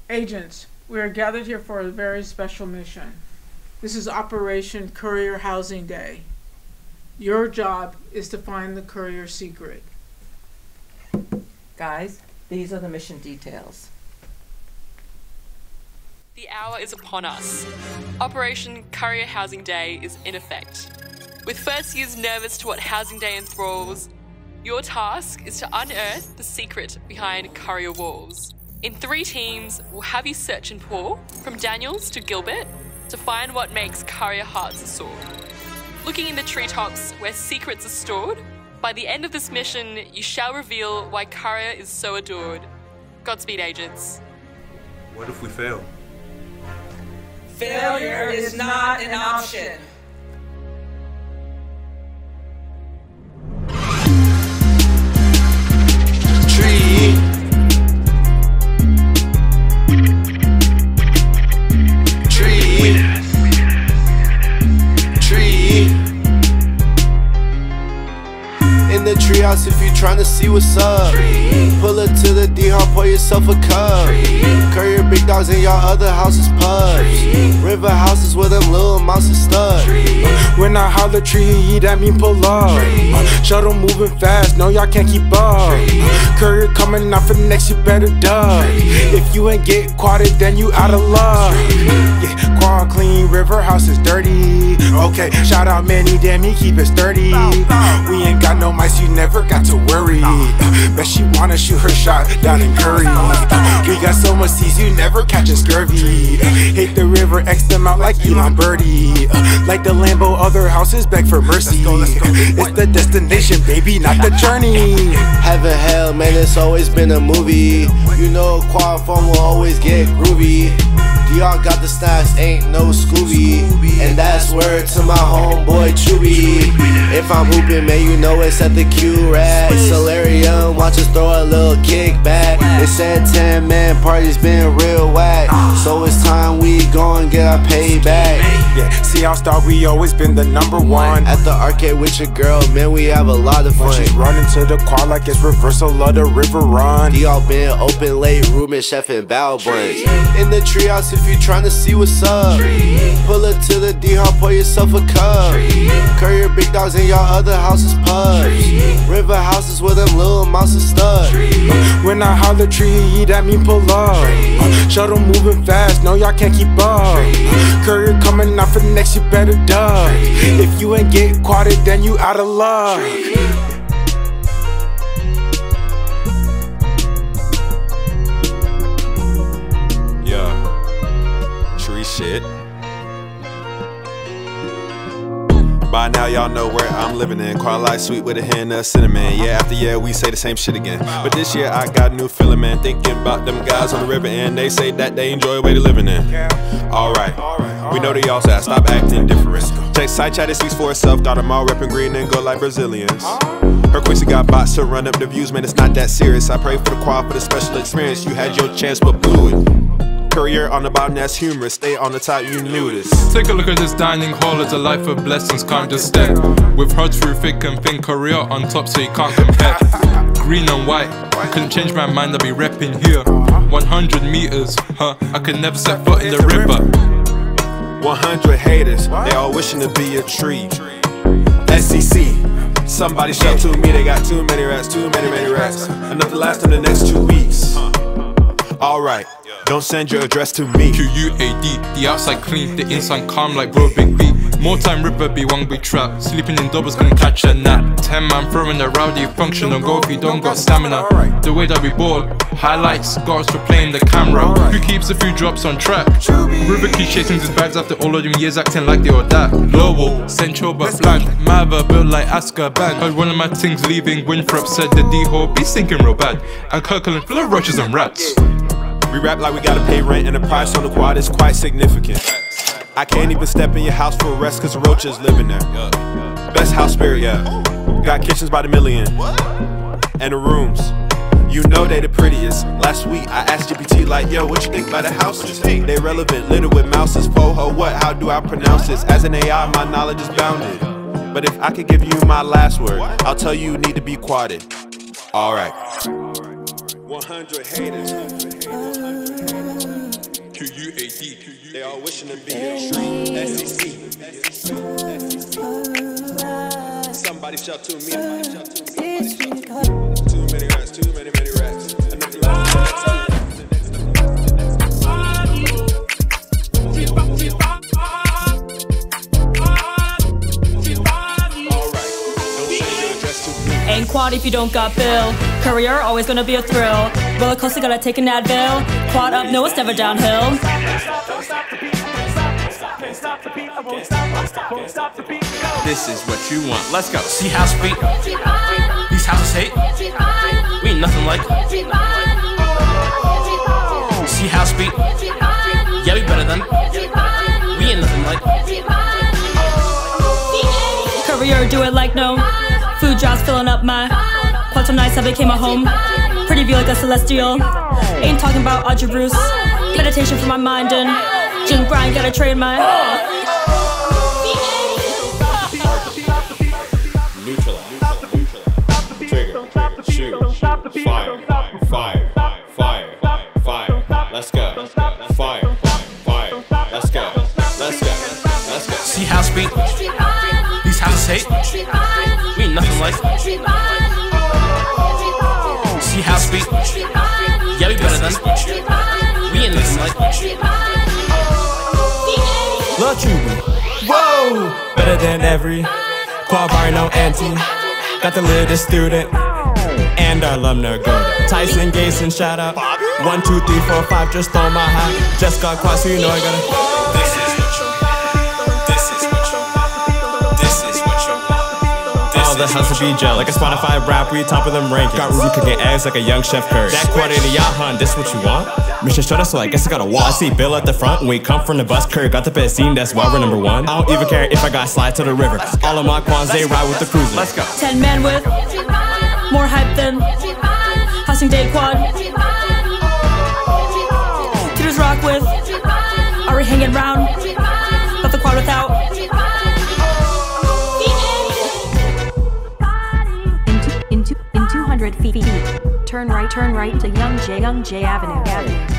Agents, we are gathered here for a very special mission. This is Operation Currier Housing Day. Your job is to find the courier secret. Guys, these are the mission details. The hour is upon us. Operation Currier Housing Day is in effect. With first years nervous to what Housing Day enthralls, your task is to unearth the secret behind courier walls. In 3 teams, we'll have you search and pour, from Daniels to Gilbert, to find what makes courier hearts soar. Looking in the treetops where secrets are stored, by the end of this mission, you shall reveal why courier is so adored. Godspeed, agents. What if we fail? Failure is not an option. Tree. Tree. Tree. In the treehouse if you tryna see what's up. Pull up to the D-Hop, pour yourself a cup. Currier big dogs in y'all other houses pubs. River houses where them little mouses stuck. When I holler tree, that mean pull up. Shuttle moving fast, no y'all can't keep up. Currier coming out for next, you better duck. If you ain't get quadded, then you out of luck. Yeah, quad clean, river house is dirty. Okay, shout out Manny, damn he keep it sturdy. We ain't got no mice, you never got to worry. Bet she wanna shoot her shot down in Curry. We got so much seas, you never catch a scurvy. Hit the river, X them out like Elon Birdie. Like the Lambo, other houses beg for mercy. It's the destination, baby, not the journey. Heaven, hell, man, it's always been a movie. You know quad form will always get groovy. Y'all got the snacks, ain't no Scooby. And that's word to my homeboy Chuby. If I'm hooping, man, you know it's at the Q-Rack. Solarium, watch us throw a little kickback. They said 10-man parties been real whack. So it's time we gon' get our payback. Yeah, see our star, we always been the #1. At the arcade with your girl, man, we have a lot of fun. She's running to the quad like it's reversal of the river run. Y'all been open late, Ruben, chef, and bow bunch. In the treehouse if you tryna see what's up. Pull up to the D-Hop, pour yourself a cup. Currier big dogs in y'all other houses pubs. River houses where them little mouses stuck. When I holler tree, that mean pull up. Shuttle moving fast, no y'all can't keep up. Currier coming out for next, you better duck. If you ain't get quadded, then you out of luck. Shit. By now y'all know where I'm living in. Quad light sweet with a hint of cinnamon. Yeah, after yeah we say the same shit again. But this year I got a new feeling, man. Thinking about them guys on the river and they say that they enjoy the way they living in. Alright, we know they all say stop acting different. Check side chat, it speaks for itself. Got them all repping green and go like Brazilians. Her Quincy got bots to run up the views, man, it's not that serious. I pray for the quad for the special experience. You had your chance but blew it. Currier on the bottom, that's humorous. Stay on the top, you knew this. Take a look at this dining hall, it's a life of blessings, can't just stare. We've heard through thick and thin, Currier on top so you can't compare. Green and white, couldn't change my mind, I'll be repping here. 100 meters, I could never set foot in the river. 100 haters, they all wishing to be a tree. SEC, somebody shout to me, they got too many rats, too many rats. Enough to last them the next 2 weeks. Alright. Don't send your address to me. QUAD, the outside clean, the inside calm like bro big B. More time river be one big trap. Sleeping in doubles gonna catch a nap. 10-man throwing a rowdy function on go if you don't got stamina. The way that we ball, highlights, got us replaying the camera. Who keeps a few drops on track? River keeps chasing his bags after all of them years acting like they were that. Lowell, central but blank. Mava built like Azkaban. Heard one of my things leaving, Winthrop said the D-hole be sinking real bad. And Kirkland full of roaches and rats. We rap like we gotta pay rent and the price on the quad is quite significant. I can't even step in your house for a rest cause the roaches living there. Best house spirit, yeah. Got kitchens by the million. And the rooms, you know they the prettiest. Last week I asked GPT like, yo, what you think about the houses? They relevant, littered with mouses, faux-ho, what, how do I pronounce this? As an AI, my knowledge is bounded. But if I could give you my last word, I'll tell you need to be quadded. Alright. 100 haters. They all wishing to be in street. SEC. Somebody shout to me. Too many rats, too many rats. Enough left. Ain't quad if you don't got bill. Currier, always gonna be a thrill. Roller coaster, gotta take an Advil. Quad up, no, it's never downhill. This is what you want. Let's go. See house beat. These houses hate. We ain't nothing like. See house beat. Yeah, we better than. We ain't nothing like. Currier, do it like no. Food drops filling up my quad so nice I became a home. Pretty view like a celestial. Ain't talking about Audrey Bruce. Meditation for my mind and gym grind, gotta train my. Let's go. Fire. Let's go. See house beat. These houses hate. We ain't nothing like. See house beat. Yeah, we better than. We ain't nothing like. Lil Chuby. Whoa! Better than every quad bar, no anti. Got the latest student and our alumni go. Tyson, Gason, shout out. 1, 2, 3, 4, 5, just throw my hat. Just got quad, so you know I gotta. This is what you. All the house to be gel, like a Spotify rap, we top of them rankings. Got Ruby cooking eggs like a young chef Curry. That quad in the yacht, hun, this what you want? Mission shut us, so I guess I gotta walk. I see Bill at the front, when we come from the bus. Curry got the best scene, that's why we're number one. I don't even care if I got slide to the river. All of my quads, they ride with the cruiser. Let's go. 10 men with more hype than Housing Day Quad. Tutors rock with Ari hanging round, but the quad without. In 200 feet. Turn right to Young J Avenue.